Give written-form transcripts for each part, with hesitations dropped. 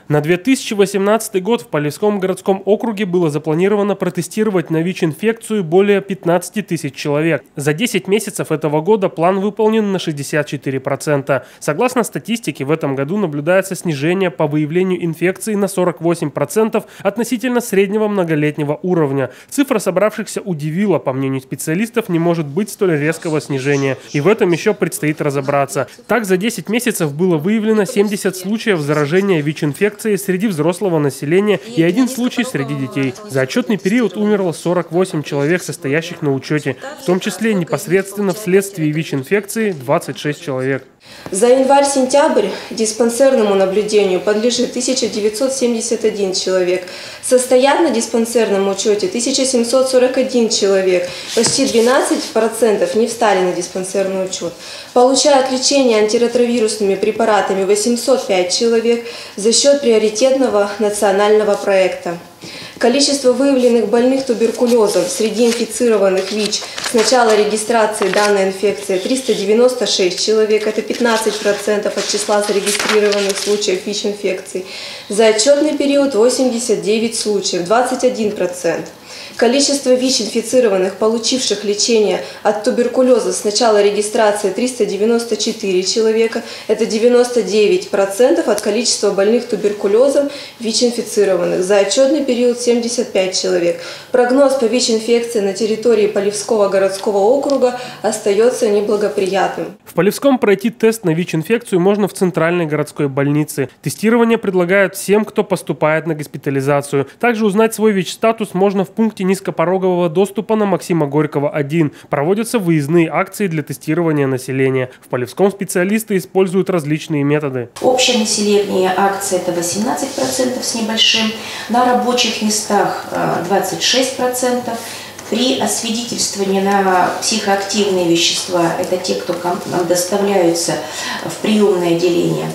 На 2018 год в Полевском городском округе было запланировано протестировать на ВИЧ-инфекцию более 15 тысяч человек. За 10 месяцев этого года план выполнен на 64%. Согласно статистике, в этом году наблюдается снижение по выявлению инфекции на 48% относительно среднего многолетнего уровня. Цифра собравшихся удивила. По мнению специалистов, не может быть столь резкого снижения. И в этом еще предстоит разобраться. Так, за 10 месяцев было выявлено 70 случаев заражения ВИЧ-инфекцией среди взрослого населения и 1 случай среди детей. За отчетный период умерло 48 человек, состоящих на учете, в том числе непосредственно вследствие ВИЧ-инфекции 26 человек. За январь-сентябрь диспансерному наблюдению подлежит 1971 человек. Состоят на диспансерном учете 1741 человек. Почти 12% не встали на диспансерный учет. Получают лечение антиретровирусными препаратами 805 человек за счет приоритетного национального проекта. Количество выявленных больных туберкулезом среди инфицированных ВИЧ с начала регистрации данной инфекции 396 человек, это 15% от числа зарегистрированных случаев ВИЧ-инфекций. За отчетный период 89 случаев, 21%. Количество ВИЧ-инфицированных, получивших лечение от туберкулеза с начала регистрации 394 человека, это 99% от количества больных туберкулезом ВИЧ-инфицированных. За отчетный период 75 человек. Прогноз по ВИЧ-инфекции на территории Полевского городского округа остается неблагоприятным. В Полевском пройти тест на ВИЧ-инфекцию можно в Центральной городской больнице. Тестирование предлагают всем, кто поступает на госпитализацию. Также узнать свой ВИЧ-статус можно в пункте низкопорогового доступа на Максима Горького 1. Проводятся выездные акции для тестирования населения. В Полевском специалисты используют различные методы. Общее население акции это 18% с небольшим, на рабочих местах 26%. При освидетельствовании на психоактивные вещества, это те, кто нам доставляются в приемное отделение,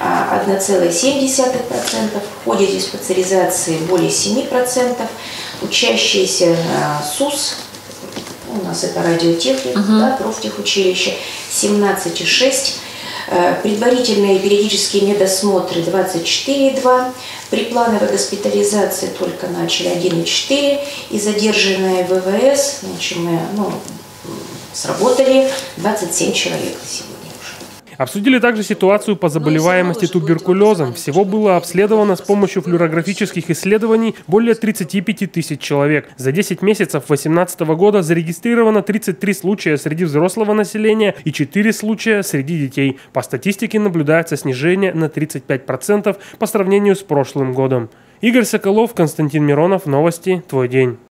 1,7%. В ходе диспансеризации более 7%. Учащиеся СУС, у нас это радиотехника, да, профтехучилище, 17,6%. Предварительные периодические медосмотры 24,2%. При плановой госпитализации только начали 1,4%. И задержанные ВВС, значит, мы сработали 27 человек на сегодня. Обсудили также ситуацию по заболеваемости туберкулезом. Всего было обследовано с помощью флюорографических исследований более 35 тысяч человек. За 10 месяцев 2018 года зарегистрировано 33 случая среди взрослого населения и 4 случая среди детей. По статистике наблюдается снижение на 35% по сравнению с прошлым годом. Игорь Соколов, Константин Миронов. Новости. Твой день.